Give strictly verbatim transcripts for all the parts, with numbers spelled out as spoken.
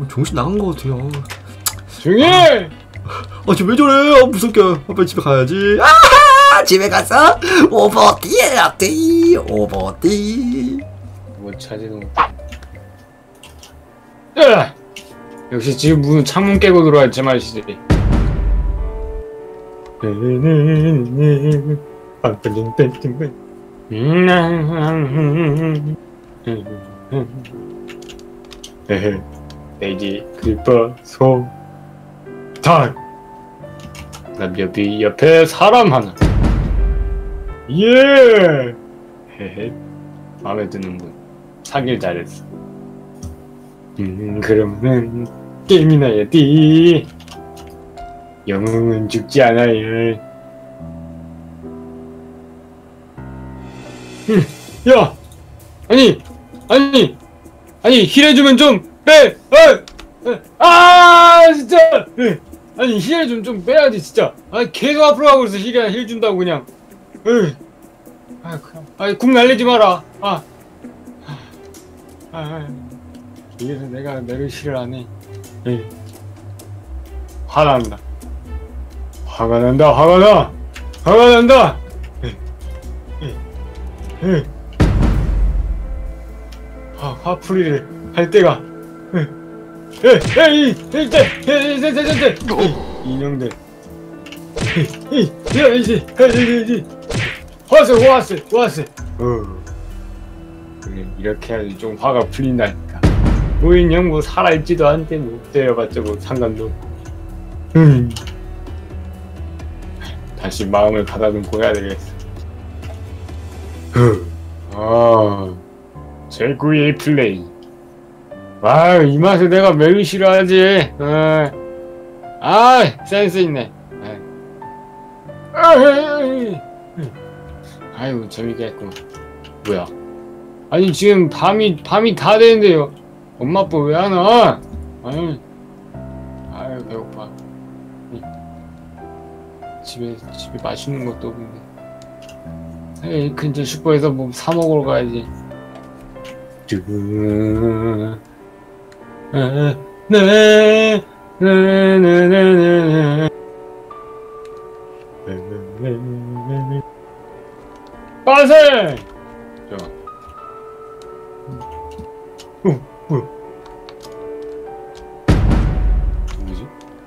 어, 정신 나간 것 같아요. 조용히 해! 아, 지금 왜 저래? 아, 무섭게. 아, 빨리 집에 가야지. 아, 집에 가서 오버디 해야지. 오버디. 뭐 찾지도 못해. 야! 역시 지금 무슨 창문 깨고 들어와 제 말이지. 돼지 클리퍼 소닭 남 옆이 옆에 사람 하나. 예. 헤헤. 마음에 드는군. 사길 잘했어. 음 그러면은 게임이나 해야지. 영웅은 죽지 않아요. 음, 야, 아니, 아니, 아니 힐해주면 좀 빼. 어, 어, 아, 진짜. 에, 아니 힐 좀 좀 빼야지 진짜. 아 계속 앞으로 가고 있어. 힐이야 힐 준다고 그냥. 에, 아 그냥, 아이 궁 날리지 마라. 아, 아, 아, 이래서 내가 메르시를 안 해. 에, 화난다. 화가 난다. 화가 나. 화가 난다. 에, 에, 에. 화 화풀이를 할 때가. 에, 에, 에, 이, 이제, 이제, 이제, 이제, 이제, 인형들. 에, 이, 야, 이제, 이제, 이제, 왔어, 왔어, 왔어. 어. 그래, 이렇게 해야지 좀 화가 풀린다니까. 무인형 뭐 살아있지도 않대 뭐 때려봤자 뭐 상관도. 음. 다시 마음을 가다듬고 해야 되겠어. 아, 제구의 플레이. 와, 이 맛에 내가 매우 싫어하지. 어. 아, 센스 있네. 아이고, 재밌게 했구만. 뭐야? 아니, 지금 밤이, 밤이 다 되는데요. 엄마 아빠 왜 안 와? 아유, 아유, 배고파. 집에, 집에 맛있는 것도 없는데. 에이, 근처 슈퍼에서 뭐 사먹으러 가야지. 쭈. 네, 네, 네, 네, 네, 네. 빠세! 자. 어, 뭐야? 누구지?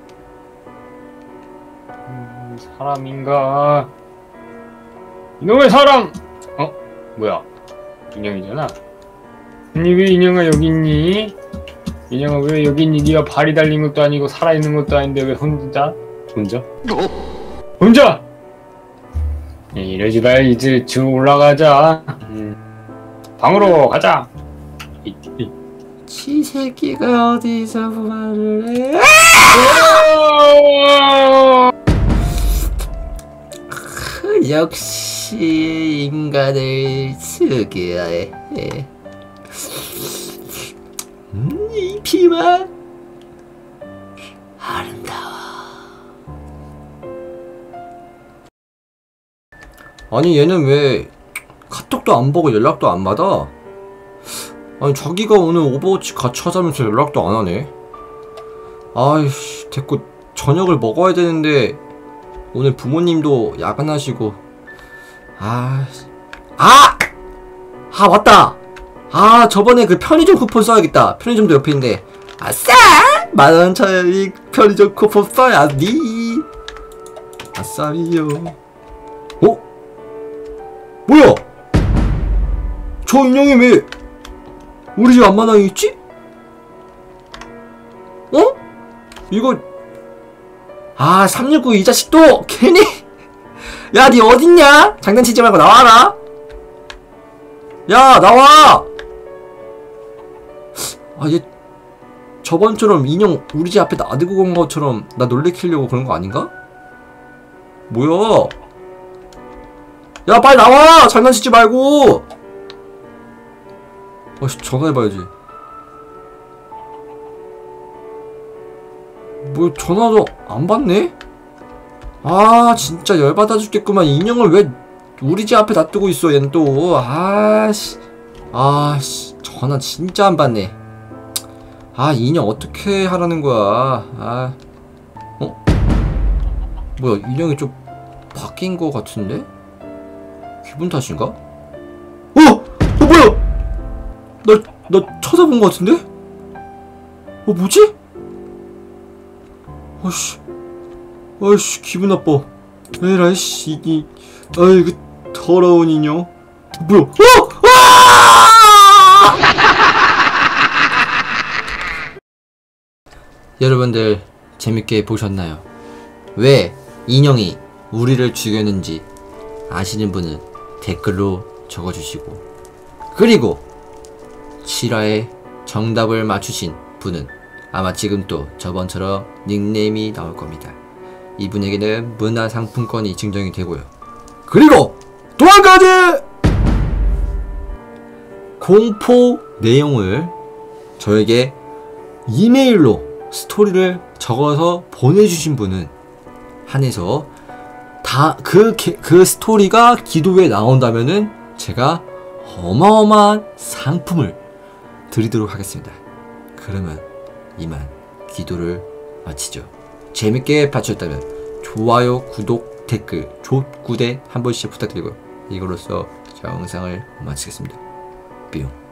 음, 사람인가? 이놈의 사람! 어? 뭐야? 인형이잖아? 아니 왜 인형아 여기 있니? 인형아 왜 여기 있니? 네가 발이 달린 것도 아니고 살아있는 것도 아닌데 왜 혼자? 혼자? 혼자! 야, 이러지 말 이제 저 올라가자. 음. 방으로 가자. 이, 이. 지 새끼가 어디서 부활을 해? 역시 인간을 특이해. 음, 이 피만 아름다워. 아니 얘는 왜 카톡도 안 보고 연락도 안 받아? 아니 자기가 오늘 오버워치 같이 하자면서 연락도 안 하네. 아이씨 됐고 저녁을 먹어야 되는데 오늘 부모님도 야근하시고. 아, 아! 아 맞다! 아 저번에 그 편의점 쿠폰 써야겠다. 편의점도 옆에 있는데 아싸! 만원짜리 편의점 쿠폰 써야지. 아싸리요. 어? 뭐야? 저 인형이 왜 우리 집 앞마당에 있지? 어? 이거 아 삼육구 이 자식도 괜히 야 니 어딨냐? 장난치지 말고 나와라. 야 나와. 아 얘 저번처럼 인형 우리 집 앞에 놔두고 간 것처럼 나 놀래키려고 그런 거 아닌가? 뭐야? 야 빨리 나와! 장난치지 말고! 아씨 전화해봐야지. 뭐 전화도 안 받네? 아 진짜 열받아 죽겠구만. 인형을 왜 우리 집 앞에 놔두고 있어 얘는 또. 아씨 아씨 전화 진짜 안 받네. 아, 인형 어떻게 하라는 거야. 아, 어? 뭐야, 인형이 좀 바뀐 거 같은데? 기분 탓인가? 어! 어, 뭐야! 나, 나 쳐다본 거 같은데? 어, 뭐지? 어씨, 어이씨, 기분 나빠. 에라이, 씨, 이, 아이, 그 더러운 인형. 뭐야? 어! 아! 여러분들 재밌게 보셨나요? 왜 인형이 우리를 죽였는지 아시는 분은 댓글로 적어주시고, 그리고 실화의 정답을 맞추신 분은 아마 지금 또 저번처럼 닉네임이 나올 겁니다. 이분에게는 문화상품권이 증정이 되고요. 그리고 또 한 가지! 공포 내용을 저에게 이메일로 스토리를 적어서 보내주신 분은 한해서 다 그 그 스토리가 기도에 나온다면은 제가 어마어마한 상품을 드리도록 하겠습니다. 그러면 이만 기도를 마치죠. 재밌게 봐주셨다면 좋아요, 구독, 댓글, 족구대 한 번씩 부탁드리고요. 이걸로써 영상을 마치겠습니다. 뿅.